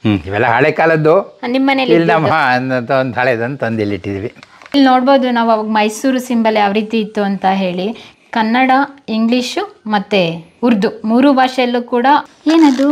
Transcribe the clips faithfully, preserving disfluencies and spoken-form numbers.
ಹ್ಮ್ ಇವೆಲ್ಲ ಹಳೆ ಕಾಲದ್ದು. ನಿಮ್ಮ ಮನೇಲಿ ಇಲ್ಲಿ ನಮ್ಮ ಒಂದು ಹಳೆದನ್ನು ತಂದು ಇಲ್ಲಿ ಇಟ್ಟಿದ್ವಿ. ಇಲ್ಲಿ ನೋಡ್ಬೋದು ನಾವು ಅವಾಗ ಮೈಸೂರು ಸಿಂಬಲ್ ಯಾವ ರೀತಿ ಇತ್ತು ಅಂತ ಹೇಳಿ. ಕನ್ನಡ, ಇಂಗ್ಲೀಷು ಮತ್ತು ಉರ್ದು ಮೂರು ಭಾಷೆಯಲ್ಲೂ ಕೂಡ. ಏನದು?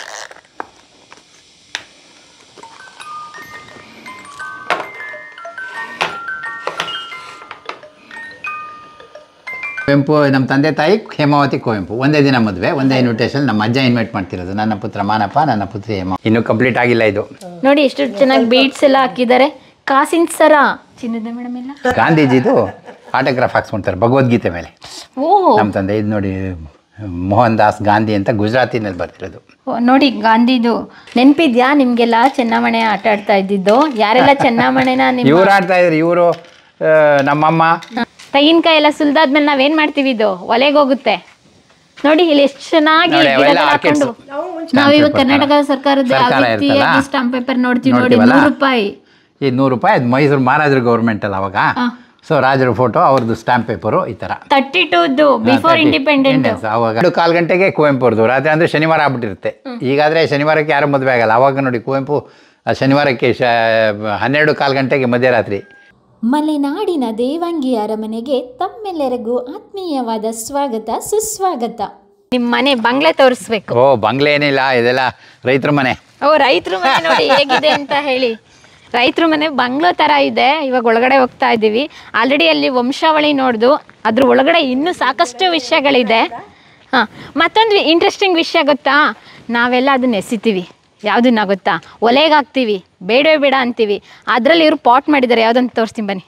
ಕುವೆಂಪು ನಮ್ಮ ತಂದೆ ತಾಯಿ ಹೇಮಾವತಿ ಕುವೆಂಪು ಒಂದೇ ದಿನ ಮದುವೆ, ಒಂದೇ ಇನ್ವಿಟೇಷನ್. ನಮ್ಮ ಅಜ್ಜ ಇನ್ವೈಟ್ ಮಾಡ್ತಿರೋದು. ನನ್ನ ಪುತ್ರ ಮಾನಪ್ಪ, ನನ್ನ ಪುತ್ರಿ ಹೇಮ. ಇನ್ನೂ ಕಂಪ್ಲೀಟ್ ಆಗಿಲ್ಲ ಇದು. ನೋಡಿ ಎಷ್ಟು ಚೆನ್ನಾಗಿ ಬೀಡ್ಸ್ ಎಲ್ಲ ಹಾಕಿದ್ದಾರೆ. ಕಾಸಿನ ಸರ ಚಿನ್ನದ ಮೇಡಮ್ ಎಲ್ಲ. ಗಾಂಧೀಜಿದು ಆಟೋಗ್ರಾಫ್ ಹಾಕ್ಸ್ಕೊಂತಾರೆ ಭಗವದ್ಗೀತೆ ಮೇಲೆ. ಓ ನಮ್ಮ ತಂದೆ ಇದು ನೋಡಿ, ಮೋಹನ್ ದಾಸ್ ಗಾಂಧಿ ಅಂತ ಗುಜರಾತಿನಲ್ಲಿ ಬರ್ತಿರೋದು. ನೋಡಿ ಗಾಂಧಿದು ನೆನಪಿದ್ಯಾ ನಿಮ್ಗೆಲ್ಲ? ಚೆನ್ನಮಣೆ ಆಟ ಆಡ್ತಾ ಇದ್ದಿದ್ದು ಯಾರೆಲ್ಲ ಚೆನ್ನಮಣೆನ? ಇವ್ರು ಆಡ್ತಾ ಇದ್ರು. ಇವರು ನಮ್ಮಮ್ಮ. ತೆಂಗಿನಕಾಯಿ ಎಲ್ಲ ಸುಲ್ದಾದ್ಮೇಲೆ ನಾವೇನ್ ಮಾಡ್ತೀವಿ, ಇದು ಒಲೆಗೆ ಹೋಗುತ್ತೆ ನೋಡಿ. ಇಲ್ಲಿ ಎಷ್ಟು ಚೆನ್ನಾಗಿ ಹಾಕೊಂಡು ನಾವಿವಾಗ ಕರ್ನಾಟಕ ಸರ್ಕಾರದ ಸ್ಟಾಂಪ್ ಪೇಪರ್ ನೋಡ್ತೀವಿ ನೋಡಿ. ನೂರು ರೂಪಾಯಿ ಈ ನೂರು ರೂಪಾಯಿ ಅದು ಮೈಸೂರು ಮಹಾರಾಜರು ಗೌರ್ಮೆಂಟ್ ಅಲ್ಲ ಅವಾಗ. ಸೊ ರಾಜರ ಫೋಟೋ, ಅವ್ರದ್ದು ಸ್ಟಾಂಪ್ ಪೇಪರು ಈ ಥರ. ತರ್ಟಿ ಟೂದು ಬಿಫೋರ್ ಇಂಡಿಪೆಂಡೆಂಟ್. ಅವಾಗ ಎರಡು ಕಾಲು ಗಂಟೆಗೆ ಕುವೆಂಪು ಅವ್ರದ್ದು ರಾತ್ರಿ ಅಂದರೆ ಶನಿವಾರ ಆಗ್ಬಿಟ್ಟಿರುತ್ತೆ. ಈಗಾದರೆ ಶನಿವಾರಕ್ಕೆ ಯಾರು ಮದುವೆ ಆಗಲ್ಲ. ಅವಾಗ ನೋಡಿ ಕುವೆಂಪು ಶನಿವಾರಕ್ಕೆ ಶ ಹನ್ನೆರಡು ಕಾಲು ಗಂಟೆಗೆ ಮಧ್ಯರಾತ್ರಿ. ಮಲೆನಾಡಿನ ದೇವಂಗಿ ಅರಮನೆಗೆ ತಮ್ಮೆಲ್ಲರಿಗೂ ಆತ್ಮೀಯವಾದ ಸ್ವಾಗತ ಸುಸ್ವಾಗತ. ನಿಮ್ಮ ಮನೆ ಬಂಗ್ಲೆ ತೋರಿಸ್ಬೇಕು. ಓ ಬಂಗ್ಲೆ ಏನಿಲ್ಲ, ಇದೆಲ್ಲ ರೈತರ ಮನೆ. ಓ ರೈತರ ಮನೆ ನೋಡಿ ಹೇಗಿದೆ ಅಂತ ಹೇಳಿ. ರೈತರ ಮನೆ ಬಂಗ್ಲೋ ಥರ ಇದೆ. ಇವಾಗ ಒಳಗಡೆ ಹೋಗ್ತಾ ಇದ್ದೀವಿ. ಆಲ್ರೆಡಿ ಅಲ್ಲಿ ವಂಶಾವಳಿ ನೋಡ್ದು ಅದ್ರ ಒಳಗಡೆ ಇನ್ನೂ ಸಾಕಷ್ಟು ವಿಷಯಗಳಿದೆ. ಹಾಂ, ಮತ್ತೊಂದು ಇಂಟ್ರೆಸ್ಟಿಂಗ್ ವಿಷಯ ಗೊತ್ತಾ? ನಾವೆಲ್ಲ ಅದನ್ನ ಎಸಿತೀವಿ. ಯಾವುದನ್ನ ಗೊತ್ತಾ? ಒಲೆಗೆ ಹಾಕ್ತೀವಿ, ಬೇಡವೇ ಬೇಡ ಅಂತೀವಿ. ಅದರಲ್ಲಿ ಇವರು ಪಾಟ್ ಮಾಡಿದ್ದಾರೆ. ಯಾವುದಂತ ತೋರಿಸ್ತೀನಿ ಬನ್ನಿ.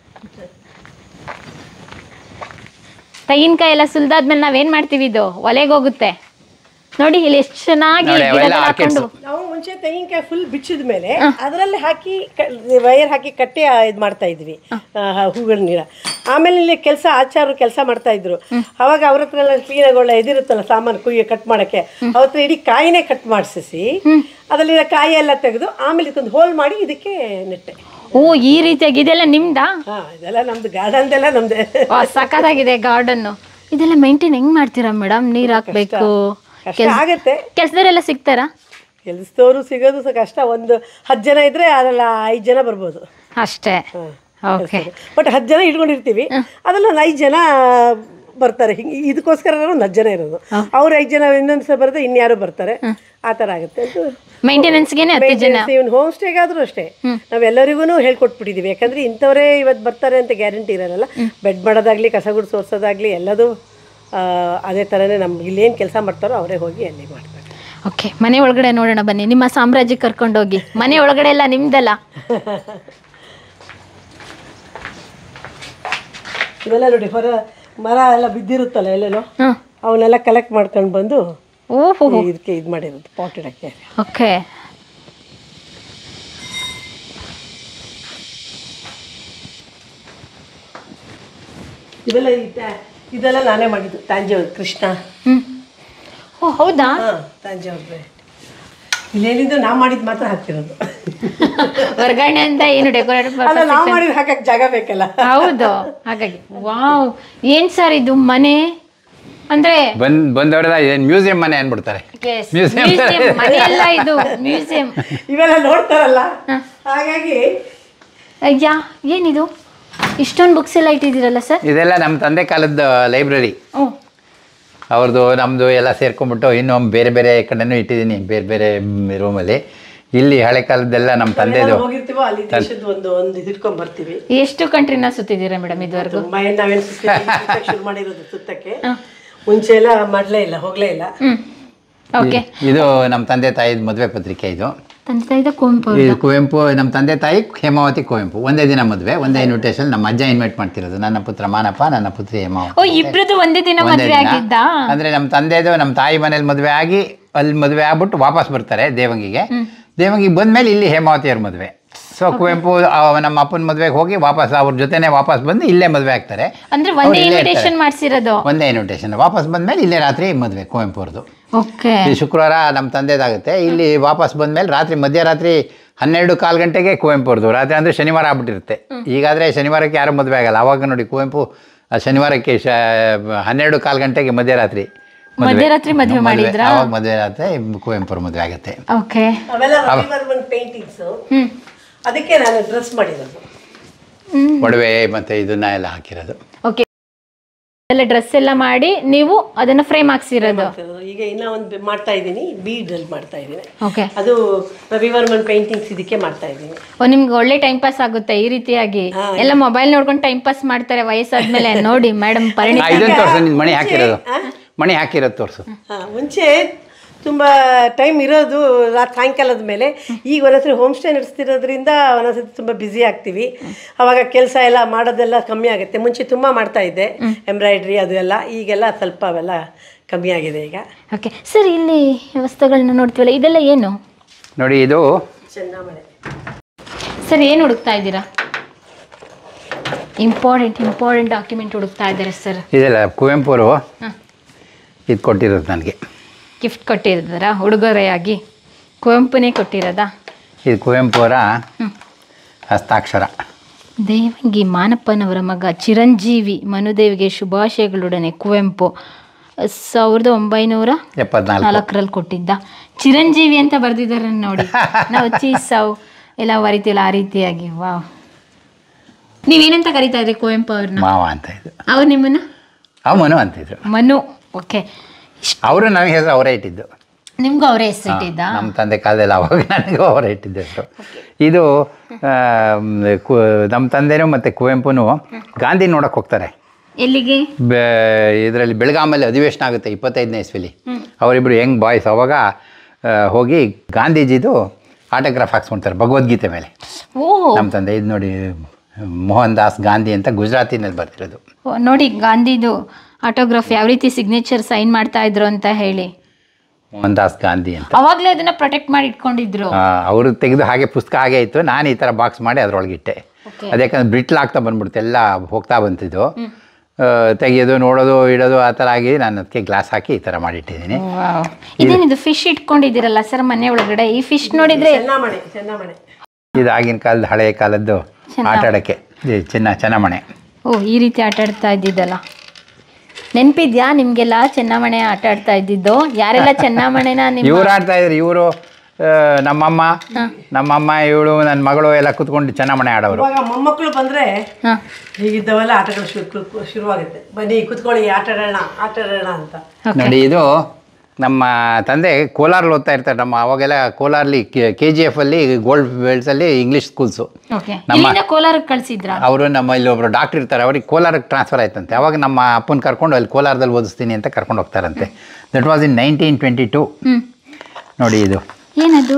ತೆಂಗಿನಕಾಯಿ ಎಲ್ಲ ಸುಲ್ದಾದ್ಮೇಲೆ ನಾವೇನು ಮಾಡ್ತೀವಿ, ಇದು ಒಲೆಗೆ ಹೋಗುತ್ತೆ ನೋಡಿ. ಇಲ್ಲಿ ಎಷ್ಟು ಚೆನ್ನಾಗಿ ಹಾಕೊಂಡು ನಾವು ಮುಂಚೆ ತೆಂಗಿನಕಾಯಿ ಫುಲ್ ಬಿಚ್ಚಿದ ಮೇಲೆ ಅದರಲ್ಲಿ ಹಾಕಿ ವೈರ್ ಹಾಕಿ ಕಟ್ಟಿ ಇದು ಮಾಡ್ತಾ ಇದ್ವಿ ಹೂಗಳ ನೀರ. ಆಮೇಲೆ ಇಲ್ಲಿ ಕೆಲಸ ಆಚಾರ ಕೆಲಸ ಮಾಡ್ತಾ ಇದ್ರು. ಅವಾಗ ಅವ್ರ ಹತ್ರ ಎಲ್ಲ ಕ್ಲೀನಾಗಿ ಒಳ್ಳೆ ಇದಿರುತ್ತಲ್ಲ ಸಾಮಾನು ಕುಯ್ಯ ಕಟ್ ಮಾಡೋಕ್ಕೆ, ಅವ್ರ ಹತ್ರ ಇಡೀ ಕಾಯಿನೇ ಕಟ್ ಮಾಡಿಸಿ ಅದರಲ್ಲಿರೋ ಕಾಯಿ ಎಲ್ಲ ತೆಗೆದು ಆಮೇಲೆ ಇದಕ್ಕೊಂದು ಹೋಲ್ ಮಾಡಿ ಇದಕ್ಕೆ ನೆಟ್ಟೆ. ಓ ಈ ರೀತಿಯಾಗಿ ಇದೆಲ್ಲ ನಿಮ್ದಾ? ಹಾಂ, ಇದೆಲ್ಲ ನಮ್ದು ಗಾರ್ಡನ್ ಎಲ್ಲ ನಮ್ದೆ. ಸಖತ್ತಾಗಿದೆ ಗಾರ್ಡನ್ನು. ಇದೆಲ್ಲ ಮೇಂಟೈನ್ ಹೆಂಗ್ ಮಾಡ್ತೀರಾ ಮೇಡಮ್? ನೀರು ಹಾಕ್ಬೇಕು, ಆಗತ್ತೆ. ಕೆಲಸದವರೆಲ್ಲ ಸಿಗ್ತಾರಾ? ಕೆಲಸದವರು ಸಿಗೋದು ಸಹ ಕಷ್ಟ. ಒಂದು ಹತ್ತು ಜನ ಇದ್ರೆ ಅದೆಲ್ಲ ಐದು ಜನ ಬರ್ಬೋದು ಅಷ್ಟೇ. ಓಕೆ, ಬಟ್ ಹತ್ತು ಜನ ಇಟ್ಕೊಂಡಿರ್ತೀವಿ. ಅದೆಲ್ಲ ಒಂದು ಐದು ಜನ ಬರ್ತಾರೆ. ಹಿಂಗೆ ಇದಕ್ಕೋಸ್ಕರ ಒಂದು ಹತ್ತು ಜನ ಇರೋದು. ಅವ್ರು ಐದು ಜನ ಇನ್ನೊಂದು ಸಲ ಬರೋದು, ಇನ್ಯಾರು ಬರ್ತಾರೆ. ಆ ಥರ ಆಗುತ್ತೆ. ಮೇಂಟೆನೆನ್ಸ್ಗೆ ಇವನ್ ಹೋಮ್ ಸ್ಟೇಗಾದ್ರೂ ಅಷ್ಟೇ ನಾವೆಲ್ಲರಿಗೂ ಹೇಳ್ಕೊಟ್ಬಿಟ್ಟಿದ್ದೀವಿ. ಯಾಕಂದ್ರೆ ಇಂಥವರೇ ಇವತ್ತು ಬರ್ತಾರೆ ಅಂತ ಗ್ಯಾರಂಟಿ ಇರೋಲ್ಲ. ಬೆಡ್ ಮಾಡೋದಾಗ್ಲಿ, ಕಸ ಗುಡ್ ಸೋರ್ಸೋದಾಗ್ಲಿ ಎಲ್ಲದೂ ಅದೇ ಥರನೇ. ನಮ್ಗೆ ಇಲ್ಲೇನು ಕೆಲಸ ಮಾಡ್ತಾರೋ ಅವರೇ ಹೋಗಿ ಅಲ್ಲಿ ಮಾಡ್ತಾರೆ. ಓಕೆ, ಮನೆ ಒಳಗಡೆ ನೋಡೋಣ ಬನ್ನಿ. ನಿಮ್ಮ ಸಾಮ್ರಾಜ್ಯಕ್ಕೆ ಕರ್ಕೊಂಡೋಗಿ. ಮನೆ ಒಳಗಡೆ ಎಲ್ಲ ನಿಮ್ದಲ್ಲ. ಇವೆಲ್ಲ ನೋಡಿ, ಹೊರ ಮರ ಎಲ್ಲ ಬಿದ್ದಿರುತ್ತಲ್ಲ ಎಲ್ಲೆಲ್ಲೋ, ಅವನ್ನೆಲ್ಲ ಕಲೆಕ್ಟ್ ಮಾಡ್ಕೊಂಡು ಬಂದು ಓಹೋ ಇದಕ್ಕೆ ಇದು ಮಾಡಿರೋದು, ಪಾಟ್ ಇಡಕ್ಕೆ. ಓಕೆ, ಇವೆಲ್ಲ ಇದೆಲ್ಲ ನಾನೇ ಮಾಡಿದ್ದು. ತಾಂಜಾವೂರು ಕೃಷ್ಣ. ಓ ಹೌದಾ? ಹಾಂ, ತಾಂಜಾವೂರು. ಇಲ್ಲೇನಿದ್ರು ನಾವು ಮಾಡಿದ್ದು ಮಾತ್ರ ಹಾಕ್ತಿರೋದು. ಹೊರಗಡೆ ಅಂತ ಏನು ಡೆಕೋರೇಟ್ ಅಲ್ಲ, ನಾವು ಮಾಡಿದ್ರೆ ಹಾಕಕ್ಕೆ ಜಾಗ ಬೇಕಲ್ಲ. ಹೌದು, ಹಾಗಾಗಿ. ವಾವ್, ಏನ್ ಸರ್ ಇದು ಮನೆ ಅಂದ್ರೆ? ಬಂದ್ ಬಂದವರೆಲ್ಲ ಮ್ಯೂಸಿಯಂ ಮನೆ ಅನ್ಬಿಡ್ತಾರೆ. ಮ್ಯೂಸಿಯಂ ಮನೆ ಅಲ್ಲ ಇದು, ಮ್ಯೂಸಿಯಂ. ಇವೆಲ್ಲ ನೋಡ್ತಾರಲ್ಲ, ಹಾಗಾಗಿ. ಅಯ್ಯಾ, ಏನಿದು ಇಷ್ಟೊಂದು ಬುಕ್ಸ್ ಎಲ್ಲ ಇಟ್ಟಿದ್ದೀರಲ್ಲ ಸರ್? ಇದೆಲ್ಲ ನಮ್ಮ ತಂದೆ ಕಾಲದ ಲೈಬ್ರರಿ. ಅವ್ರದ್ದು ನಮ್ಮದು ಎಲ್ಲ ಸೇರ್ಕೊಂಡ್ಬಿಟ್ಟು ಇನ್ನೂ ಬೇರೆ ಬೇರೆ ಕಡೆನೂ ಇಟ್ಟಿದ್ದೀನಿ, ಬೇರೆ ಬೇರೆ ರೂಮಲ್ಲಿ. ಇಲ್ಲಿ ಹಳೆ ಕಾಲದ್ದೆಲ್ಲ ನಮ್ಮ ತಂದೆದು ಹೋಗಿರ್ತೀವೋ ಅಲ್ಲಿ ದೇಶದ ಒಂದು ಒಂದು ಇಟ್ಕೊಂಡ್ ಬರ್ತೀವಿ. ಎಷ್ಟು ಕಂಟ್ರಿನ ಸುತ್ತಿದ್ದೀರಾ ಮೇಡಮ್ ಇದುವರೆಗೂ? ನಾವೇನು ಶುರು ಮಾಡಿರೋದು ಸುತ್ತಕ್ಕೆ. ಮುಂಚೆ ಎಲ್ಲ ಮಾಡ್ಲೇ ಇಲ್ಲ, ಹೋಗ್ಲೇ ಇಲ್ಲ. ಓಕೆ, ಇದು ನಮ್ಮ ತಂದೆ ತಾಯಿದ ಮದುವೆ ಪತ್ರಿಕೆ. ಇದು ತಂದೆ ತಾಯಿದ ಕುವೆಂಪು. ಇದು ಕುವೆಂಪು, ನಮ್ಮ ತಂದೆ ತಾಯಿ ಹೇಮಾವತಿ ಕುವೆಂಪು ಒಂದೇ ದಿನ ಮದುವೆ, ಒಂದೇ ಇನ್ವಿಟೇಷನ್. ನಮ್ಮ ಅಜ್ಜ ಇನ್ವೈಟ್ ಮಾಡ್ತಿರೋದು. ನನ್ನ ಪುತ್ರ ಮಾನಪ್ಪ, ನನ್ನ ಪುತ್ರಿ ಹೇಮ. ಓ, ಇಬ್ರದ್ದು ಒಂದೇ ದಿನ ಮದುವೆ ಆಗಿದ್ದ? ಅಂದ್ರೆ ನಮ್ಮ ತಂದೆದು ನಮ್ಮ ತಾಯಿ ಮನೇಲಿ ಮದುವೆ ಆಗಿ ಅಲ್ಲಿ ಮದುವೆ ಆಗ್ಬಿಟ್ಟು ವಾಪಸ್ ಬರ್ತಾರೆ ದೇವಂಗಿಗೆ. ದೇವಂಗಿಗೆ ಬಂದ್ಮೇಲೆ ಇಲ್ಲಿ ಹೇಮಾವತಿಯವ್ರ ಮದುವೆ. ಸೊ ಕುವೆಂಪು ನಮ್ಮ ಅಪ್ಪನ ಮದುವೆಗೆ ಹೋಗಿ ವಾಪಸ್ ಅವ್ರ ಜೊತೆನೆ ವಾಪಸ್ ಬಂದು ಇಲ್ಲೇ ಮದುವೆ ಆಗ್ತಾರೆ. ಅಂದ್ರೆ ಒಂದೇ ಇನ್ವಿಟೇಷನ್ ಮಾಡಿಸಿರೋದು? ಒಂದೇ ಇನ್ವಿಟೇಷನ್. ವಾಪಸ್ ಬಂದ್ಮೇಲೆ ಇಲ್ಲೇ ರಾತ್ರಿ ಮದುವೆ ಕುವೆಂಪು ಅವ್ರದ್ದು. ಓಕೆ, ಶುಕ್ರವಾರ ನಮ್ಮ ತಂದೆದಾಗುತ್ತೆ. ಇಲ್ಲಿ ವಾಪಸ್ ಬಂದ್ಮೇಲೆ ರಾತ್ರಿ ಮಧ್ಯರಾತ್ರಿ ಹನ್ನೆರಡು ಕಾಲು ಗಂಟೆಗೆ ಕುವೆಂಪು ಅವ್ರದ್ದು ರಾತ್ರಿ ಅಂದರೆ ಶನಿವಾರ ಆಗ್ಬಿಟ್ಟಿರುತ್ತೆ. ಈಗಾದರೆ ಶನಿವಾರಕ್ಕೆ ಯಾರು ಮದುವೆ ಆಗಲ್ಲ. ಅವಾಗ ನೋಡಿ ಕುವೆಂಪು ಶನಿವಾರಕ್ಕೆ ಶ ಹನ್ನೆರಡು ಕಾಲು ಗಂಟೆಗೆ ಮಧ್ಯರಾತ್ರಿ ಮಧ್ಯರಾತ್ರಿ ಮದುವೆ ಮಾಡಿದ್ರಾ? ಅವಾಗ ಮದುವೆ ಆಗುತ್ತೆ, ಕುವೆಂಪುರ ಮದುವೆ ಆಗುತ್ತೆ. ಓಕೆ. ಅವೆಲ್ಲ ರವಿವರ್ಮನ್ ಪೇಂಟಿಂಗ್ಸು, ಹ್ಮ್. ಅದಕ್ಕೆ ನಾನು ಡ್ರೆಸ್ ಮಾಡಿರೋದು. ಒಡವೆ ಮತ್ತೆ ಇದನ್ನ ಎಲ್ಲ ಹಾಕಿರೋದು. ಓಕೆ. ಎಲ್ಲ ಡ್ರೆಸ್ ಎಲ್ಲ ಮಾಡಿ ನೀವು ಅದನ್ನ ಫ್ರೇಮ್ ಹಾಕ್ಸಿರೋದು. ಈಗ ಇನ್ನ ಒಂದು ಮಾಡ್ತಾ ಇದ್ದೀನಿ, ಬೀಡಲ್ಲಿ ಮಾಡ್ತಾ ಇದ್ದೀನಿ. ಓಕೆ. ಅದು ರವಿವರ್ಮನ್ ಪೇಂಟಿಂಗ್ಸ್ ಇದಕ್ಕೆ ಮಾಡ್ತಾ ಇದ್ದೀನಿ. ಓ, ನಿಮ್ಗೆ ಒಳ್ಳೆ ಟೈಮ್ ಪಾಸ್ ಆಗುತ್ತೆ ಈ ರೀತಿಯಾಗಿ. ಎಲ್ಲ ಮೊಬೈಲ್ ನೋಡ್ಕೊಂಡು ಟೈಮ್ ಪಾಸ್ ಮಾಡ್ತಾರೆ ವಯಸ್ಸಾದ್ಮೇಲೆ. ನೋಡಿ ಮೇಡಮ್ ಪರಿಣಿತ. ಇದನ್ನ ತೋರ್ಸು, ನಿನ್ ಮಣಿ ಹಾಕಿರೋದು, ಮಣಿ ಹಾಕಿರೋದು ತೋರ್ಸು. ಮುಂಚೆ ತುಂಬ ಟೈಮ್ ಇರೋದು ರಾತ್ರಿ ಸಾಯಂಕಾಲದ ಮೇಲೆ. ಈಗ ಒಂದೊಂದ್ಸರಿ ಹೋಮ್ ಸ್ಟೇ ನಡೆಸ್ತಿರೋದ್ರಿಂದ ಒಂದೊಂದ್ಸತಿ ತುಂಬ ಬ್ಯುಸಿ ಆಗ್ತೀವಿ. ಅವಾಗ ಕೆಲಸ ಎಲ್ಲ ಮಾಡೋದೆಲ್ಲ ಕಮ್ಮಿ ಆಗುತ್ತೆ. ಮುಂಚೆ ತುಂಬ ಮಾಡ್ತಾ ಇದ್ದೆ ಎಂಬ್ರಾಯ್ಡ್ರಿ ಅದು ಎಲ್ಲ, ಈಗೆಲ್ಲ ಸ್ವಲ್ಪ ಅವೆಲ್ಲ ಕಮ್ಮಿ ಆಗಿದೆ ಈಗ. ಓಕೆ ಸರ್, ಇಲ್ಲಿ ವಸ್ತುಗಳನ್ನ ನೋಡ್ತೀವಲ್ಲ, ಇದೆಲ್ಲ ಏನು ನೋಡಿ? ಇದು ಚೆನ್ನಮಣೆ. ಸರ್ ಏನು ಹುಡುಕ್ತಾ ಇದ್ದೀರಾ? ಇಂಪಾರ್ಟೆಂಟ್ ಇಂಪಾರ್ಟೆಂಟ್ ಡಾಕ್ಯುಮೆಂಟ್ ಹುಡುಕ್ತಾ ಇದ್ದಾರೆ ಸರ್. ಇದೆಲ್ಲ ಕುವೆಂಪುರು ಇದು ಕೊಟ್ಟಿರೋದು ನನಗೆ. ಗಿಫ್ಟ್ ಕೊಟ್ಟಿರೋದರ ಉಡುಗೊರೆಯಾಗಿ ಕುವೆಂಪುನೇ ಕೊಟ್ಟಿರೋದಾ? ಇದು ಕುವೆಂಪುರ ಹಸ್ತಾಕ್ಷರ. ದೇವಂಗಿ ಮಾನಪ್ಪನವರ ಮಗ ಚಿರಂಜೀವಿ ಮನುದೇವಿಗೆ ಶುಭಾಶಯಗಳೊಡನೆ ಕುವೆಂಪು ಸಾವಿರದ ಒಂಬೈನೂರ ಎಪ್ಪತ್ನಾಲ್ಕು ನಾಲ್ಕರಲ್ಲಿ ಕೊಟ್ಟಿದ್ದ. ಚಿರಂಜೀವಿ ಅಂತ ಬರ್ದಿದ್ದಾರೆ ನೋಡಿ. ನಾವು ಚೀಸಾವ್ ಎಲ್ಲ ಬರಿತೀವಲ್ಲ ಆ ರೀತಿಯಾಗಿ. ವಾವ್. ನೀವೇನಂತ ಕರಿತಾ ಇದ್ರಿ ಕುವೆಂಪು ಅವ್ರನ್ನ? ಮಾವ ಅಂತ ಇದ್ರು. ಅವ್ರು ನಿಮ್ಮನ್ನ ಅವ ಮನು ಅಂತಿದ್ರು. ಮನು. ಓಕೆ. ಅವರು ನನಗೆ ಹೆಸರು ಅವರೇ ಇಟ್ಟಿದ್ದು. ನಿಮ್ಗೂ ಅವರೇ ಹೆಸರಿಟ್ಟಿದ್ದ? ನಮ್ಮ ತಂದೆ ಕಾಲದಲ್ಲಿ ಅವಾಗ ನನಗೂ ಅವರೇ ಇಟ್ಟಿದ್ದು ಹೆಸರು. ಇದು ನಮ್ಮ ತಂದೆನೂ ಮತ್ತು ಕುವೆಂಪುನು ಗಾಂಧಿ ನೋಡಕ್ಕೆ ಹೋಗ್ತಾರೆ. ಎಲ್ಲಿಗೆ? ಇದರಲ್ಲಿ ಬೆಳಗಾಮಲ್ಲಿ ಅಧಿವೇಶನ ಆಗುತ್ತೆ ಇಪ್ಪತ್ತೈದನೇ ಇಸ್ವಿಲಿ. ಅವರಿಬ್ಬರು ಯಂಗ್ ಬಾಯ್ಸ್. ಅವಾಗ ಹೋಗಿ ಗಾಂಧೀಜಿದು ಆಟೋಗ್ರಾಫ್ ಹಾಕ್ಸ್ಕೊಳ್ತಾರೆ ಭಗವದ್ಗೀತೆ ಮೇಲೆ. ಓ, ನಮ್ಮ ತಂದೆ ಇದು ನೋಡಿ, ಮೋಹನ್ ದಾಸ್ ಗಾಂಧಿ ಅಂತ ಗುಜರಾತಿನಲ್ಲಿ ಬರ್ತಿರೋದು. ನೋಡಿ ಗಾಂಧಿದು ಆಟೋಗ್ರಾಫ್ ಯಾವ ರೀತಿ ಸಿಗ್ನೇಚರ್ ಸೈನ್ ಮಾಡ್ತಾ ಇದ್ರು ಅಂತ ಹೇಳಿ. ಮೋಹನ್ ದಾಸ್ ಗಾಂಧಿ ಅಂತ. ಅವಾಗಲೇ ಅದನ್ನ ಪ್ರೊಟೆಕ್ಟ್ ಮಾಡಿ ಇಟ್ಕೊಂಡಿದ್ರು. ಅವರು ತೆಗೆದು ಹಾಗೆ ಪುಸ್ತಕ ಹಾಗೆ ಇತ್ತು. ನಾನು ಈ ಥರ ಬಾಕ್ಸ್ ಮಾಡಿ ಅದರೊಳಗಿಟ್ಟೆ. ಅದ್ಯಾಕಂದ್ರೆ ಬ್ರಿಟ್ಲ್ ಆಗ್ತಾ ಬಂದ್ಬಿಡುತ್ತೆ, ಎಲ್ಲ ಹೋಗ್ತಾ ಬಂತಿದ್ದು. ತೆಗೆಯೋದು, ನೋಡೋದು, ಇಡೋದು ಆ ಥರ ಆಗಿ ನಾನು ಅದಕ್ಕೆ ಗ್ಲಾಸ್ ಹಾಕಿ ಈ ಥರ ಮಾಡಿಟ್ಟಿದ್ದೀನಿ. ಇದೇನಿದು ಫಿಶ್ ಇಟ್ಕೊಂಡಿದ್ದೀರಲ್ಲ ಸರ್ ಮನೆ ಒಳಗಡೆ? ಈ ಫಿಶ್ ನೋಡಿದ್ರೆ ಚೆನ್ನಮಣೆ. ಚೆನ್ನಮಣೆ ಇದು ಆಗಿನ ಕಾಲದ ಹಳೆಯ ಕಾಲದ್ದು ಆಟ ಆಡೋಕ್ಕೆ ಚಿನ್ನ ಚೆನ್ನಮಣೆ. ಓ, ಈ ರೀತಿ ಆಟ ಆಡ್ತಾ ಇದ್ದಿದ್ದಲ್ಲ. ನೆನಪಿದ್ಯಾ ನಿಮ್ಗೆಲ್ಲ ಚೆನ್ನಮಣೆ ಆಟ ಆಡ್ತಾ ಇದ್ದಿದ್ದು? ಯಾರೆಲ್ಲ ಚೆನ್ನಮಣೆನ? ಇವ್ರು ಆಡ್ತಾ ಇದ್ರು. ಇವರು ನಮ್ಮಮ್ಮ, ನಮ್ಮಮ್ಮ, ಇವಳು, ನನ್ನ ಮಗಳು ಎಲ್ಲ ಕುತ್ಕೊಂಡು ಚೆನ್ನಮಣೆ ಆಡೋರು. ಇವಾಗ ಮೊಮ್ಮಕ್ಕಳು ಬಂದರೆ ಹೀಗಿದ್ದವೆಲ್ಲ ಆಟಗಳು ಶುರು ಶುರುವಾಗುತ್ತೆ. ಬನ್ನಿ ಕುತ್ಕೊಳ್ಳಿ, ಆಟ ಆಡೋಣ ಆಟ ಆಡೋಣ ಅಂತ. ನೋಡಿ, ಇದು ನಮ್ಮ ತಂದೆ ಕೋಲಾರಲ್ಲಿ ಓದ್ತಾ ಇರ್ತಾರೆ. ನಮ್ಮ ಅವಾಗೆಲ್ಲ ಕೋಲಾರಲ್ಲಿ ಕೆ ಜಿ ಎಫ್ ಅಲ್ಲಿ ಗೋಲ್ಡ್ ಬೆಲ್ಟ್ಸಲ್ಲಿ ಇಂಗ್ಲೀಷ್ ಸ್ಕೂಲ್ಸು. ನಮ್ಮ ಕೋಲಾರಕ್ಕೆ ಕಳಿಸಿದ್ರ ಅವರು? ನಮ್ಮ ಇಲ್ಲಿ ಒಬ್ಬರು ಡಾಕ್ಟರ್ ಇರ್ತಾರೆ, ಅವ್ರಿಗೆ ಕೋಲಾರಕ್ಕೆ ಟ್ರಾನ್ಸ್ಫರ್ ಆಯ್ತಂತೆ. ಅವಾಗ ನಮ್ಮ ಅಪ್ಪನ ಕರ್ಕೊಂಡು ಅಲ್ಲಿ ಕೋಲಾರದಲ್ಲಿ ಓದಿಸ್ತೀನಿ ಅಂತ ಕರ್ಕೊಂಡು ಹೋಗ್ತಾರಂತೆ. That was in nineteen twenty two. ನೋಡಿ, ಇದು ಏನದು?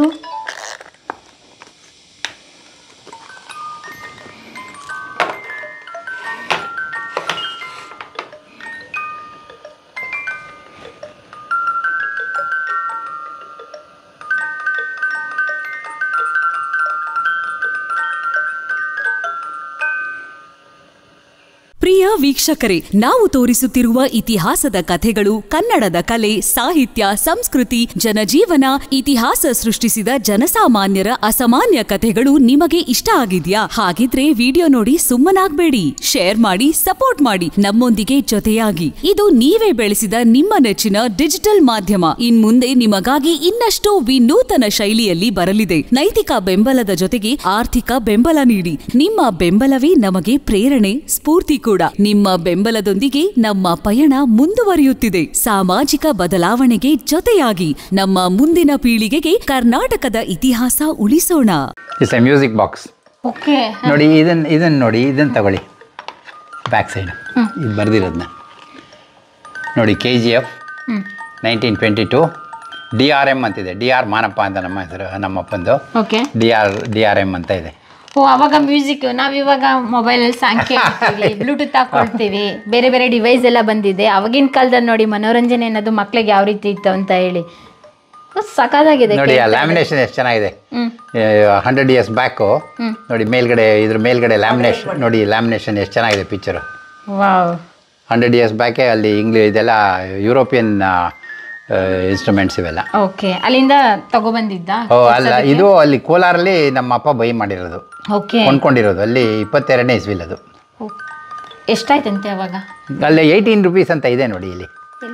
ಪ್ರಿಯ ವೀಕ್ಷಕರೇ, ನಾವು ತೋರಿಸುತ್ತಿರುವ ಇತಿಹಾಸದ ಕಥೆಗಳು ಕನ್ನಡದ ಕಲೆ, ಸಾಹಿತ್ಯ, ಸಂಸ್ಕೃತಿ, ಜನಜೀವನ, ಇತಿಹಾಸ ಸೃಷ್ಟಿಸಿದ ಜನಸಾಮಾನ್ಯರ ಅಸಾಮಾನ್ಯ ಕಥೆಗಳು ನಿಮಗೆ ಇಷ್ಟ ಆಗಿದ್ಯಾ? ಹಾಗಿದ್ರೆ ವಿಡಿಯೋ ನೋಡಿ ಸುಮ್ಮನಾಗ್ಬೇಡಿ, ಶೇರ್ ಮಾಡಿ, ಸಪೋರ್ಟ್ ಮಾಡಿ, ನಮ್ಮೊಂದಿಗೆ ಜೊತೆಯಾಗಿ. ಇದು ನೀವೇ ಬೆಳೆಸಿದ ನಿಮ್ಮ ನೆಚ್ಚಿನ ಡಿಜಿಟಲ್ ಮಾಧ್ಯಮ. ಇನ್ ಮುಂದೆ ನಿಮಗಾಗಿ ಇನ್ನಷ್ಟು ವಿನೂತನ ಶೈಲಿಯಲ್ಲಿ ಬರಲಿದೆ. ನೈತಿಕ ಬೆಂಬಲದ ಜೊತೆಗೆ ಆರ್ಥಿಕ ಬೆಂಬಲ ನೀಡಿ. ನಿಮ್ಮ ಬೆಂಬಲವೇ ನಮಗೆ ಪ್ರೇರಣೆ, ಸ್ಫೂರ್ತಿ ಕೂಡ. ನಿಮ್ಮ ಬೆಂಬಲದೊಂದಿಗೆ ನಮ್ಮ ಪಯಣ ಮುಂದುವರಿಯುತ್ತಿದೆ. ಸಾಮಾಜಿಕ ಬದಲಾವಣೆಗೆ ಜೊತೆಯಾಗಿ ನಮ್ಮ ಮುಂದಿನ ಪೀಳಿಗೆಗೆ ಕರ್ನಾಟಕದ ಇತಿಹಾಸ ಉಳಿಸೋಣ. It's a music box. Okay, ನೋಡಿ, ಇದನ್ನ ಇದನ್ನ ನೋಡಿ, ಇದನ್ನ ತಗೊಳ್ಳಿ. ಬ್ಯಾಕ್ ಸೈಡ್ ಇದು ಬರ್ದಿರೋದನ್ನ ನೋಡಿ. K G F nineteen twenty two. D R M ಅಂತಿದೆ. ಡಿ ಆರ್ ಮಾನಪ್ಪ ಅಂತ ನಮ್ಮ ಹೆಸರು, ನಮ್ಮಪ್ಪಂದು. D R D R M ಅಂತ ಇದೆ. ಓ, ಅವಾಗ ಮ್ಯೂಸಿಕ್ ನಾವಿವಾಗ ಮೊಬೈಲಲ್ಲಿ ಸಾಂಗ್ ಕೇಳ್ತೀವಿ, ಬ್ಲೂಟೂತ್ ಹಾಕೊಳ್ತೀವಿ, ಬೇರೆ ಬೇರೆ ಡಿವೈಸ್ ಎಲ್ಲ ಬಂದಿದೆ. ಅವಾಗಿನ ಕಾಲದಲ್ಲಿ ನೋಡಿ ಮನೋರಂಜನೆ ಅನ್ನೋದು ಮಕ್ಳಿಗೆ ಯಾವ ರೀತಿ ಇತ್ತು ಅಂತ ಹೇಳಿ ಸಖತ್ತಾಗಿದೆ. ನೋಡಿ, ಆ ಲ್ಯಾಮಿನೇಷನ್ ಎಷ್ಟು ಚೆನ್ನಾಗಿದೆ. ಹಂಡ್ರೆಡ್ ಇಯರ್ಸ್ ಬ್ಯಾಕು ನೋಡಿ, ಮೇಲ್ಗಡೆ ಇದ್ರ ಮೇಲ್ಗಡೆ ಲ್ಯಾಮಿನೇಷನ್ ನೋಡಿ, ಲ್ಯಾಮಿನೇಷನ್ ಎಷ್ಟು ಚೆನ್ನಾಗಿದೆ ಪಿಕ್ಚರು. ವಾವ್. ಹಂಡ್ರೆಡ್ ಇಯರ್ಸ್ ಬ್ಯಾಕೆ ಅಲ್ಲಿ ಇಂಗ್ಲೀಷ್ ಇದೆಲ್ಲ ಯುರೋಪಿಯನ್ ಇನ್ಸ್ಟ್ರೂಮೆಂಟ್ಸ್ ಇವೆಲ್ಲ. ಓಕೆ, ಅಲ್ಲಿಂದ ತಗೊಬಂದಿದ್ದ? ಓ ಅಲ್ಲ, ಇದು ಅಲ್ಲಿ ಕೋಲಾರಲ್ಲಿ ನಮ್ಮ ಅಪ್ಪ ಬೈ ಮಾಡಿರೋದು, ಕೊಂಡ್ಕೊಂಡಿರೋದು. ಅಲ್ಲಿ ಇಪ್ಪತ್ತೆರಡನೇ ಇಸ್ವಿಲ್ ಅದು. ಎಷ್ಟಾಯ್ತಂತೆ ಅವಾಗ? ಅಲ್ಲಿ ಏಯ್ಟೀನ್ ರುಪೀಸ್ ಅಂತ ಇದೆ ನೋಡಿ. ಇಲ್ಲಿ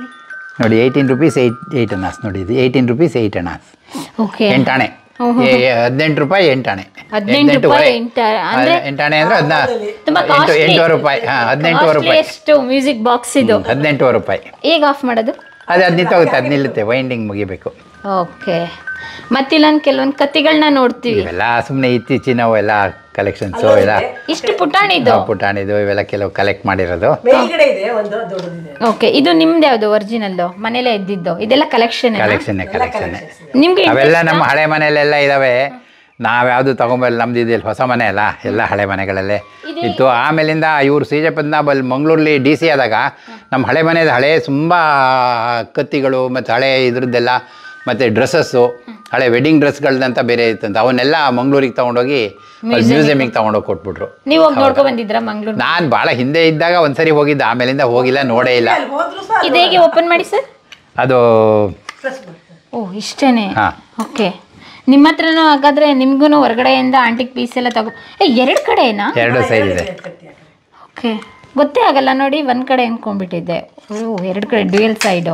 ನೋಡಿ eighteen rupees eight eight annas ನೋಡಿ ಇದು eighteen rupees eight annas okay ಎಂಟಾಣೆ ಹದಿನೆಂಟು ರೂಪಾಯಿ ಎಂಟಾಣೆ ಹದಿನೆಂಟು ರೂಪಾಯಿ ಎಂಟ- ಅಂದ್ರೆ ಎಂಟಾಣೆ ಅಂದರೆ ತುಂಬಾ ಹದಿನ ಎಂಟು costly. ಎಂಟೂವರೆ ರೂಪಾಯಿ ಹಾಂ ಹದಿನೆಂಟುವರೆ ರೂಪಾಯಿ ಎಷ್ಟು ಮ್ಯೂಸಿಕ್ ಬಾಕ್ಸ್ ಇದು ಹದಿನೆಂಟುವರೆ ರೂಪಾಯಿ ಹೇಗೆ ಆಫ್ ಮಾಡೋದು? ಅದು ಅದು ನಿಂತೋಗುತ್ತೆ ಅದು ನಿಲ್ಲುತ್ತೆ ವೈಂಡಿಂಗ್ ಮುಗಿಬೇಕು. ಓಕೆ ಮತ್ತಿಲ್ಲೊಂದು ಕೆಲವೊಂದು ಕತ್ತಿಗಳನ್ನ ನೋಡ್ತೀವಿ. ಇವೆಲ್ಲ ಸುಮ್ಮನೆ ಇತ್ತೀಚಿನವು ಎಲ್ಲ ಕಲೆಕ್ಷನ್ಸು ಎಲ್ಲ ಇಷ್ಟು ಪುಟಾಣಿದು. ಪುಟಾಣಿದು ಇವೆಲ್ಲ ಕೆಲವು ಕಲೆಕ್ಟ್ ಮಾಡಿರೋದು. ಮೇಲ್ಗಡೆ ಇದೆ ಒಂದು ದೊಡ್ಡದಿದೆ. ಓಕೆ ಇದು ನಿಮ್ದು ಯಾವ್ದು ಒರಿಜಿನಲ್ ಮನೇಲೆ ಇದ್ದಿದ್ದು? ಇದೆಲ್ಲ ಕಲೆಕ್ಷನ್ ಕಲೆಕ್ಷನ್ನೇ ಕಲೆಕ್ಷನ್ನೇ ನಿಮ್ಗೆ ಅವೆಲ್ಲ ನಮ್ಮ ಹಳೆ ಮನೆಯಲ್ಲೆಲ್ಲ ಇದಾವೆ. ನಾವ್ಯಾವುದು ತಗೊಂಬಲ್ಲ, ನಮ್ದು ಇದಿಲ್ಲ ಹೊಸ ಮನೆ ಅಲ್ಲ, ಎಲ್ಲ ಹಳೆ ಮನೆಗಳಲ್ಲೇ ಇತ್ತು. ಆಮೇಲಿಂದ ಇವರು ಸಿ ಜೆ ಪದ್ಮನಾಭ್ ಅಲ್ಲಿ ಮಂಗಳೂರಲ್ಲಿ ಡಿ ಸಿ ಆದಾಗ ನಮ್ಮ ಹಳೆ ಮನೆಯದು ಹಳೆ ತುಂಬ ಕತ್ತಿಗಳು ಮತ್ತು ಹಳೆ ಇದ್ರದ್ದೆಲ್ಲ ಮತ್ತು ಡ್ರೆಸ್ಸಸ್ಸು ಹಳೆ ವೆಡ್ಡಿಂಗ್ ಡ್ರೆಸ್ಗಳದಂತ ಬೇರೆ ಇತ್ತಂತ ಅವನ್ನೆಲ್ಲ ಮಂಗಳೂರಿಗೆ ತೊಗೊಂಡೋಗಿ ಮ್ಯೂಸಿಯಮಿಗೆ ತೊಗೊಂಡೋಗಿ ಕೊಟ್ಬಿಟ್ರು. ನೀವು ಹೋಗಿ ನೋಡ್ಕೊ ಬಂದಿದ್ರ ಮಂಗಳೂರು? ನಾನು ಭಾಳ ಹಿಂದೆ ಇದ್ದಾಗ ಒಂದ್ಸರಿ ಹೋಗಿದ್ದೆ, ಆಮೇಲಿಂದ ಹೋಗಿಲ್ಲ, ನೋಡೇ ಇಲ್ಲ. ಹೋದ್ರು ಸಹ ಇದು ಹೇಗೆ ಓಪನ್ ಮಾಡಿ ಸರ್? ಅದು ಓ ಇಷ್ಟೇನೆ. ಹಾಂ ಓಕೆ ನಿಮ್ಮ ಹತ್ರನೂ ಹಾಗಾದ್ರೆ ನಿಮ್ಗೂ ಹೊರಗಡೆಯಿಂದ ಆಂಟಿಕ್ ಪೀಸ್ ಎಲ್ಲ ತಗೋ ಏ ಎರಡು ಕಡೆನಾ? ಎರಡು ಸೈಡ್ ಇದೆ. ಓಕೆ ಗೊತ್ತೇ ಆಗಲ್ಲ ನೋಡಿ, ಒಂದು ಕಡೆ ಅನ್ಕೊಂಡ್ಬಿಟ್ಟಿದ್ದೆ. ಓ ಎರಡು ಕಡೆ ಡ್ಯೂಯಲ್ ಸೈಡು.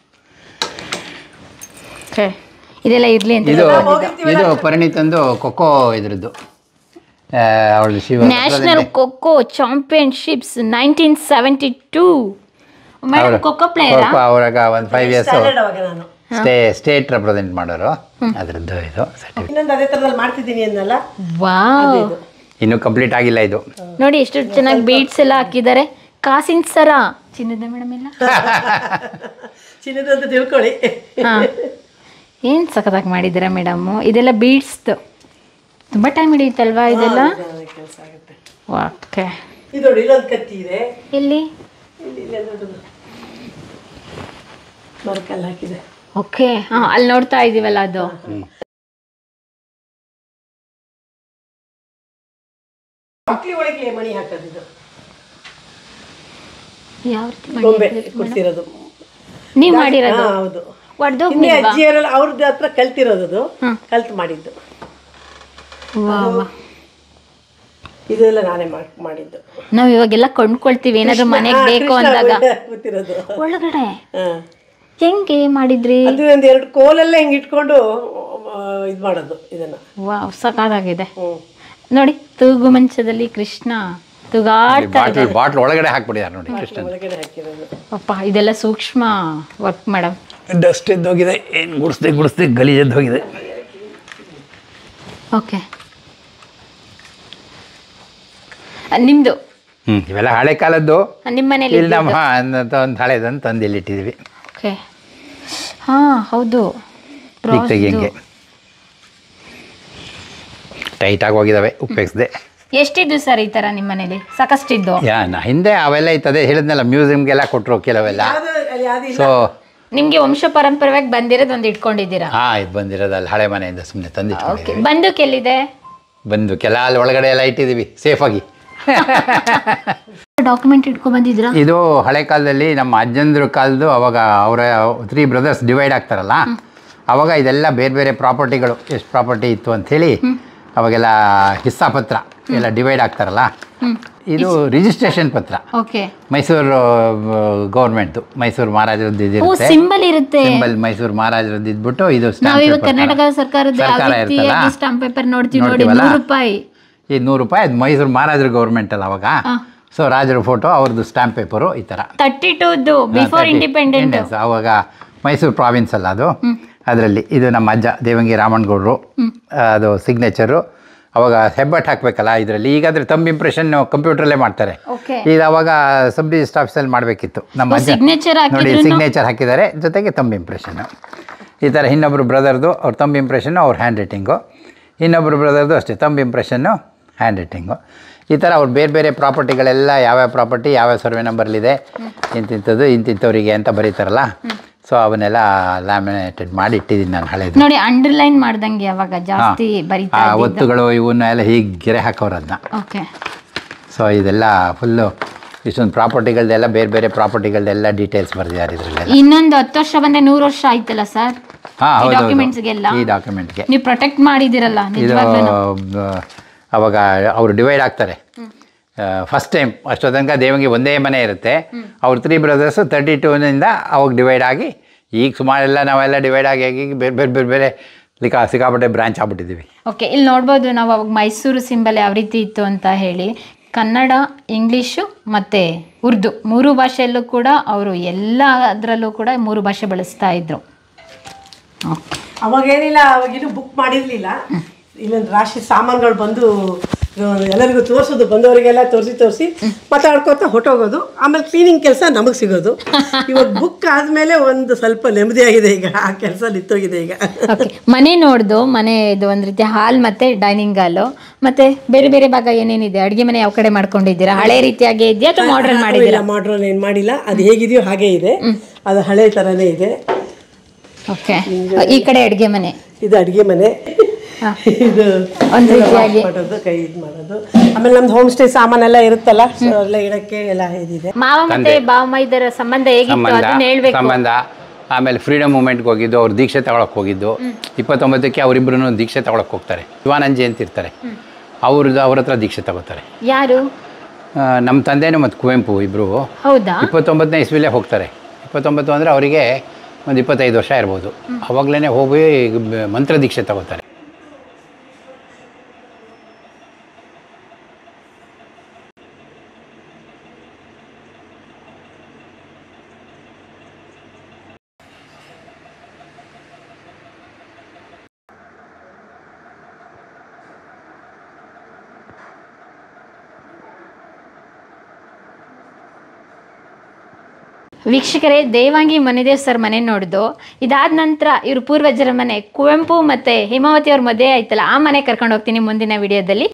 ಓಕೆ ಇದೆಲ್ಲ ಇರಲಿ ಅಂತ. ಇದು ಇದು ಪರಿಣಿತಂದು ಖೋಖೋ ಇದ್ರದ್ದು ಅವಳು Shiva national kho kho championships nineteen seventy two. Madam kho kho player kho kho ಅವರಾಗ ಒಂದು ಫೈವ್ ಇಯರ್ಸ್ ಸ್ಟ್ಯಾಂಡರ್ಡ್ ಅವಾಗ ನಾನು ಸ್ಟೇ ಸ್ಟೇಟ್ ರೆಪ್ರೆಸೆಂಟ್ ಮಾಡೋರು. ಅದರದ್ದು ಇದು ಸರ್ಟಿಫಿಕೇಟ್ ಇನ್ನೊಂದು ಅದೇ ಥರದಲ್ಲಿ ಮಾಡ್ತಿದ್ದೀನಿ ಅನ್ನಲ್ಲ. ವಾವ್ ಇನ್ನೂ ಕಂಪ್ಲೀಟ್ ಆಗಿಲ್ಲ ಇದು. ನೋಡಿ ಎಷ್ಟು ಚೆನ್ನಾಗಿ ಬೀಡ್ಸ್ ಎಲ್ಲ ಹಾಕಿದ್ದಾರೆ. ಕಾಸಿನ ಸರ ಚಿನ್ನದ ಮೇಡಮ್ ಎಲ್ಲ ಚಿನ್ನದ ಅಂತ ತಿಳ್ಕೊಳ್ಳಿ. ಹಾ ಏನು ಸಖತ್ತಾಗಿ ಮಾಡಿದ್ದೀರಾ ಮೇಡಮ್ಮು. ಇದೆಲ್ಲ ಬೀಡ್ಸ್ದು ತುಂಬ ಟೈಮ್ ಹಿಡಿಯುತ್ತಲ್ವಾ ಇದೆಲ್ಲ? ಕೆಲಸ ಆಗುತ್ತೆ. ಓಕೆ ಇದು ನೋಡಿ ಇಲ್ಲೊಂದು ಕತ್ತಿ ಇದೆ. ಇಲ್ಲಿ ಇಲ್ಲಿ ಇಲ್ಲೇ ದೊಡ್ಡದು ಮರಕಲ್ಲಿ ಹಾಕಿದೆ. ಓಕೆ ಹಾಂ ಅಲ್ಲಿ ನೋಡ್ತಾ ಇದ್ದೀವಲ್ಲ ಅದು. ಮಕ್ಕಳಿ ಒಳಗೆ ಮಣಿ ಹಾಕೋದು ಇದು ಯಾವ ರೀತಿ ಗೊಂಬೆ ಕೊಡ್ತಿರೋದು ನೀವು ಮಾಡಿರೋದು? ಹಾ, ಹೌದು. ಒಡ್ದು ಹಿಂದೆ ಅಜ್ಜಿಯರೆಲ್ಲ ಅವ್ರದ್ದು ಹತ್ರ ಕಲ್ತಿರೋದು ಅದು. ಕಲ್ತು ಮಾಡಿದ್ದು ಇದೆಲ್ಲ ನಾನೇ ಮಾಡ್- ಮಾಡಿದ್ದು. ನಾವು ಇವಾಗೆಲ್ಲ ಕೊಂಡ್ಕೊಳ್ತೀವಿ ಏನಾದ್ರು ಮನೆಗೆ ಬೇಕು ಅಂದಾಗ. ಕೂತಿರೋದು ಒಳಗಡೆ ಹಾ. ಹೆಂಗೆ ಮಾಡಿದ್ರಿ? ಅದು ಒಂದು ಎರಡು ಕೋಲೆಲ್ಲ ಹಿಂಗೆ ಇಟ್ಕೊಂಡು ಇದು ಮಾಡೋದು ಇದನ್ನ. ವಾವ್ ಸಖತ್ತಾಗಿದೆ ಹ್ಮ್. ನೋಡಿ. ತೂಗು ಮಂಚದಲ್ಲಿ ಕೃಷ್ಣ ತೂಗಾಡ್ತಾ ಇದೆ. ಬಾಟ್ಲ್ ಬಾಟ್ಲ್ ಒಳಗಡೆ ಹಾಕ್ಬಿಟ್ಟಿದ್ದಾರೆ ನೋಡಿ ಕೃಷ್ಣ. ಒಳಗಡೆ ಹಾಕಿರೋದು. ಅಪ್ಪ ಇದೆಲ್ಲ ಸೂಕ್ಷ್ಮ ವರ್ಕ್ ಮೇಡಮ್. ಡಸ್ಟ್ ಎದ್ದೋಗಿದೆ, ಏನು ಗುಡಿಸ್ದೆ ಗುಡಿಸ್ದೆ ಗಲೀಜ್ ಎದ್ದೋಗಿದೆ. ಓಕೆ ನಿಮ್ಮದು ಹ್ಞೂ ಇವೆಲ್ಲ ಹಳೆ ಕಾಲದ್ದು. ನಿಮ್ಮ ಮನೇಲಿ ಇಲ್ಲಿ ನಮ್ಮ ಒಂದು ಹಳೆದನ್ನು ತಂದು ಇಲ್ಲಿ ಇಟ್ಟಿದ್ವಿ. ಓಕೆ ಹಾಂ ಹೌದು. ಈಗ ತೆಗಿಯಂಗೆ ಟೈಟಾಗಿ ಹೋಗಿದ್ದಾವೆ, ಉಪಯೋಗಿಸ್ದೆ. ಎಷ್ಟಿದ್ದು ಸರ್ ಈ ಥರ ನಿಮ್ಮ ಮನೇಲಿ? ಸಾಕಷ್ಟಿದ್ದು. ಯಾ ನಾ ಹಿಂದೆ ಅವೆಲ್ಲ ಇತ್ತದೇ ಹೇಳಿದ್ನಲ್ಲ, ಮ್ಯೂಸಿಯಮ್ಗೆಲ್ಲ ಕೊಟ್ಟರು ಕೆಲವೆಲ್ಲ. ಅದು ಅಲ್ಲಿ ಯಾವ್ದು ಇಲ್ಲ. ಸೊ ನಿಮಗೆ ವಂಶ ಪರಂಪರೆಯಾಗಿ ಬಂದಿರೋದು ಒಂದು ಇಟ್ಕೊಂಡಿದ್ದೀರಾ? ಹಾಂ ಇದು ಬಂದಿರೋದು ಅಲ್ಲಿ ಹಳೆ ಮನೆಯಿಂದ ಸುಮ್ಮನೆ ತಂದಿಟ್ಟು ಓಕೆ ಬಂದೂಕ್ ಎಲ್ಲಿದೆ? ಬಂದು ಕೆಲ ಅಲ್ಲಿ ಒಳಗಡೆ ಎಲ್ಲ ಇಟ್ಟಿದ್ದೀವಿ ಸೇಫಾಗಿ. ಡಾಕ್ಯುಮೆಂಟ್ ಇಟ್ಕೊಂಡು ಬಂದಿದ್ದೀರಾ? ಇದು ಹಳೆ ಕಾಲದಲ್ಲಿ ನಮ್ಮ ಅಜ್ಜಂದ್ರ ಕಾಲದ್ದು. ಅವಾಗ ಅವರ ತ್ರೀ ಬ್ರದರ್ಸ್ ಡಿವೈಡ್ ಆಗ್ತಾರಲ್ಲ, ಅವಾಗ ಇದೆಲ್ಲ ಬೇರೆ ಬೇರೆ ಪ್ರಾಪರ್ಟಿಗಳು ಎಷ್ಟು ಪ್ರಾಪರ್ಟಿ ಇತ್ತು ಅಂಥೇಳಿ ಅವಾಗೆಲ್ಲ ಹಿಸ್ಸಾ ಪತ್ರ ಎಲ್ಲ ಡಿವೈಡ್ ಆಗ್ತಾರಲ್ಲ, ಇದು ರಿಜಿಸ್ಟ್ರೇಷನ್ ಪತ್ರ. ಓಕೆ ಮೈಸೂರು ಗೌರ್ಮೆಂಟ್ದು, ಮೈಸೂರು ಮಹಾರಾಜರದ್ದು ಇದಿರುತ್ತೆ, ಸಿಂಬಲ್ ಇರುತ್ತೆ. ಸಿಂಬಲ್ ಮೈಸೂರು ಮಹಾರಾಜರದ್ದು ಇದ್ಬಿಟ್ಟು ಇದು ನಾವು ಸ್ಟಾಂಪ್ ಇವಾಗ ಕರ್ನಾಟಕ ಸರ್ಕಾರದ ಸರ್ಕಾರ ಇರ್ತಲ್ಲ, ಸ್ಟಾಂಪ್ ಪೇಪರ್ ನೋಡ್ತೀವಿ ನೋಡಿ, ನೋಡ್ತೀವಲ್ಲ? ನೂರು ರೂಪಾಯಿ. ಈ ನೂರು ರೂಪಾಯಿ ಅದು ಮೈಸೂರು ಮಹಾರಾಜರ ಗೌರ್ಮೆಂಟ್ ಅಲ್ಲ ಅವಾಗ. ಸೊ ರಾಜರ ಫೋಟೋ ಅವ್ರದ್ದು ಸ್ಟಾಂಪ್ ಪೇಪರು ಈ ಥರ ತರ್ಟಿ ಟೂದು ಬಿಫೋರ್ ಇಂಡಿಪೆಂಡೆಂಟ್. ಅವಾಗ ಮೈಸೂರು ಪ್ರಾವಿನ್ಸ್ ಅಲ್ಲ ಅದು. ಅದರಲ್ಲಿ ಇದು ನಮ್ಮ ಅಜ್ಜ ದೇವಂಗಿ ರಾಮಣ್ಣಗೌಡರು, ಅದು ಸಿಗ್ನೇಚರು. ಅವಾಗ ಹೆಬ್ಬಟ್ಟು ಹಾಕಬೇಕಲ್ಲ ಇದರಲ್ಲಿ. ಈಗಾದರೆ ತಂಬ್ ಇಂಪ್ರೆಷನ್ ಕಂಪ್ಯೂಟ್ರಲ್ಲೇ ಮಾಡ್ತಾರೆ. ಓಕೆ ಇದು ಅವಾಗ ಸಬ್ ರಿಜಿಸ್ಟರ್ ಆಫೀಸಲ್ಲಿ ಮಾಡಬೇಕಿತ್ತು. ನಮ್ಮ ಅಜ್ಜ ಸಿಗ್ನೇಚರ್ ನೋಡಿ ಹಾಕಿದ್ರು ಸಿಗ್ನೇಚರ್ ಹಾಕಿದ್ದಾರೆ, ಜೊತೆಗೆ ತಂಬ್ ಇಂಪ್ರೆಷನ್ನು. ಈ ಥರ ಇನ್ನೊಬ್ಬರು ಬ್ರದರ್ದು ಅವ್ರ ತಂಬ್ ಇಂಪ್ರೆಷನ್ನು, ಅವ್ರ ಹ್ಯಾಂಡ್ ರೈಟಿಂಗು. ಇನ್ನೊಬ್ಬರು ಬ್ರದರ್ದು ಅಷ್ಟೇ ತಂಬ್ ಇಂಪ್ರೆಷನ್ನು, ಹ್ಯಾಂಡ್ ರೈಟಿಂಗು. ಈ ಥರ ಅವ್ರು ಬೇರೆ ಬೇರೆ ಪ್ರಾಪರ್ಟಿಗಳೆಲ್ಲ ಯಾವ್ಯಾವ ಪ್ರಾಪರ್ಟಿ ಯಾವ್ಯಾವ ಸರ್ವೆ ನಂಬರ್ಲಿದೆ, ಇಂತಿಂಥದ್ದು ಇಂತಿಂಥವರಿಗೆ ಅಂತ ಬರೀತಾರಲ್ಲ. ಸೊ ಅವನ್ನೆಲ್ಲ ಲ್ಯಾಮಿನೇಟೆಡ್ ಮಾಡಿ ಇಟ್ಟಿದ್ದೀನಿ ನಾನು ಹಳೇದು. ನೋಡಿ ಅಂಡರ್ಲೈನ್ ಮಾಡ್ದಂಗೆ ಅವಾಗ ಜಾಸ್ತಿ ಬರೀತಾ ಆ ಒತ್ತುಗಳು ಇವನ್ನ ಎಲ್ಲ ಹೀಗೆ ಗೆರೆ ಹಾಕೋರು ಅದನ್ನ. ಓಕೆ ಸೊ ಇದೆಲ್ಲ ಫುಲ್ಲು ಇಷ್ಟೊಂದು ಪ್ರಾಪರ್ಟಿಗಳ್ದೆಲ್ಲ ಬೇರೆ ಬೇರೆ ಪ್ರಾಪರ್ಟಿಗಳ್ದೆಲ್ಲ ಡೀಟೇಲ್ಸ್ ಬರೆದಿದ್ದಾರೆ ಇದರಲ್ಲೆಲ್ಲ. ಇನ್ನೊಂದು ಹತ್ತು ವರ್ಷ ಬಂದೆ ನೂರು ವರ್ಷ ಆಯ್ತಲ್ಲ ಸರ್ ಹಾಂ ಹೌದು, ಡಾಕ್ಯುಮೆಂಟ್ಸ್ಗೆಲ್ಲ. ಈ ಡಾಕ್ಯುಮೆಂಟ್ಗೆ ನೀವು ಪ್ರೊಟೆಕ್ಟ್ ಮಾಡಿದಿರಲ್ಲ ಇದು ನಿಜವಾಗ್ಲೂ. ಅವಾಗ ಅವರು ಡಿವೈಡ್ ಆಗ್ತಾರೆ. ಫಸ್ಟ್ ಟೈಮ್ ಅಷ್ಟೋ ತನಕ ದೇವಂಗಿ ಒಂದೇ ಮನೆ ಇರುತ್ತೆ. ಅವ್ರ ತ್ರೀ ಬ್ರದರ್ಸು ತರ್ಟಿ ಟೂನಿಂದ ಅವಾಗ ಡಿವೈಡ್ ಆಗಿ ಈಗ ಸುಮಾರೆಲ್ಲ ನಾವೆಲ್ಲ ಡಿವೈಡ್ ಆಗಿ ಆಗಿ ಬೇರೆ ಬೇರೆ ಬೇರೆ ಬೇರೆ ಲಿಕಾ ಸಿಕ್ಕಾಪಟ್ಟೆ ಬ್ರಾಂಚ್ ಆಗ್ಬಿಟ್ಟಿದ್ದೀವಿ. ಓಕೆ, ಇಲ್ಲಿ ನೋಡ್ಬೋದು ನಾವು ಅವಾಗ ಮೈಸೂರು ಸಿಂಬಲ್ ಯಾವ ರೀತಿ ಇತ್ತು ಅಂತ ಹೇಳಿ. ಕನ್ನಡ, ಇಂಗ್ಲೀಷು ಮತ್ತು ಉರ್ದು ಮೂರು ಭಾಷೆಯಲ್ಲೂ ಕೂಡ ಅವರು ಎಲ್ಲ ಅದರಲ್ಲೂ ಕೂಡ ಮೂರು ಭಾಷೆ ಬಳಸ್ತಾ ಇದ್ರು. ಅವಾಗೇನಿಲ್ಲ, ಅವಾಗಿನ್ನೂ ಬುಕ್ ಮಾಡಿರಲಿಲ್ಲ. ಇಲ್ಲೊಂದು ರಾಶಿ ಸಾಮಾನುಗಳು ಬಂದು ಎಲ್ಲರಿಗೂ ತೋರಿಸೋದು, ಬಂದವರಿಗೆಲ್ಲ ತೋರಿಸಿ ತೋರಿಸಿ ಮಾತಾಡ್ಕೊತ ಹೊಟ್ಟೋಗೋದು. ಆಮೇಲೆ ಕ್ಲೀನಿಂಗ್ ಕೆಲಸ ನಮಗೆ ಸಿಗೋದು. ಇವಾಗ ಬುಕ್ ಆದಮೇಲೆ ಒಂದು ಸ್ವಲ್ಪ ನೆಮ್ಮದಿಯಾಗಿದೆ. ಈಗ ಆ ಕೆಲಸ ನಿಂತೋಗಿದೆ ಈಗ. ಓಕೆ, ಮನೆ ನೋಡ್ದು ಮನೆ ಇದು ಒಂದು ರೀತಿ ಹಾಲ್ ಮತ್ತು ಡೈನಿಂಗ್ ಹಾಲು ಮತ್ತು ಬೇರೆ ಬೇರೆ ಭಾಗ ಏನೇನಿದೆ, ಅಡುಗೆ ಮನೆ ಯಾವ ಕಡೆ ಮಾಡ್ಕೊಂಡಿದ್ದೀರಾ? ಹಳೆ ರೀತಿಯಾಗಿ ಇದೆಯಾ ಅಥವಾ ಮಾಡ್ರನ್ ಮಾಡಿದ್ದೀರಾ? ಮಾಡ್ರನ್ ಏನು ಮಾಡಿಲ್ಲ, ಅದು ಹೇಗಿದೆಯೋ ಹಾಗೇ ಇದೆ. ಅದು ಹಳೆ ಥರನೇ ಇದೆ. ಓಕೆ, ಈ ಕಡೆ ಅಡುಗೆ ಮನೆ, ಇದು ಅಡುಗೆ ಮನೆ, ಇದು ಒಂದು ರೀತಿಯಾಗಿ ಮಾಡೋದು, ಕೈ ಇದು ಮಾಡೋದು. ಆಮೇಲೆ ನಮ್ದು ಹೋಮ್ ಸ್ಟೇ ಸಾಮಾನೆಲ್ಲ ಇರುತ್ತಲ್ಲ, ಎಲ್ಲ ಇಡಕ್ಕೆ ಎಲ್ಲ ಇದಿದೆ. ಮಾವ ಮತ್ತೆ ಬಾವಮ್ಮ ಇದರ ಸಂಬಂಧ ಹೇಗಿತ್ತು ಅದನ್ನ ಹೇಳ್ಬೇಕು. ಸಂಬಂಧ ಆಮೇಲೆ ಫ್ರೀಡಮ್ ಮೂಮೆಂಟ್ಗೆ ಹೋಗಿದ್ದು, ಅವ್ರು ದೀಕ್ಷೆ ತಗೊಳಕ್ಕೆ ಹೋಗಿದ್ದು. ಇಪ್ಪತ್ತೊಂಬತ್ತಕ್ಕೆ ಅವರಿಬ್ಬರು ದೀಕ್ಷೆ ತಗೊಳಕ್ಕೆ ಹೋಗ್ತಾರೆ. ಶಿವಾನಂಜಿ ಅಂತ ಇರ್ತಾರೆ, ಅವ್ರದ್ದು ಅವ್ರ ಹತ್ರ ದೀಕ್ಷೆ ತಗೋತಾರೆ. ಯಾರು? ನಮ್ಮ ತಂದೆನೂ ಮತ್ತು ಕುವೆಂಪು ಇಬ್ಬರು ಹೌದಾ? ಇಪ್ಪತ್ತೊಂಬತ್ತನೇ ಇಸ್ವಿಲೇ ಹೋಗ್ತಾರೆ. ಇಪ್ಪತ್ತೊಂಬತ್ತು ಅಂದರೆ ಅವರಿಗೆ ಒಂದು ಇಪ್ಪತ್ತೈದು ವರ್ಷ ಇರ್ಬೋದು. ಅವಾಗಲೇ ಹೋಗಿ ಮಂತ್ರ ದೀಕ್ಷೆ ತಗೋತಾರೆ. ವೀಕ್ಷಕರೇ, ದೇವಾಂಗಿ ಮನೆದೇವ್ ಸರ್ ಮನೆ ನೋಡ್ದು. ಇದಾದ ನಂತರ ಇವ್ರ ಪೂರ್ವಜರ ಮನೆ ಕುವೆಂಪು ಮತ್ತು ಹೇಮಾವತಿ ಅವ್ರ ಮದುವೆ ಆಯ್ತಲ್ಲ, ಆ ಮನೆ ಕರ್ಕೊಂಡು ಹೋಗ್ತೀನಿ ಮುಂದಿನ ವಿಡಿಯೋದಲ್ಲಿ.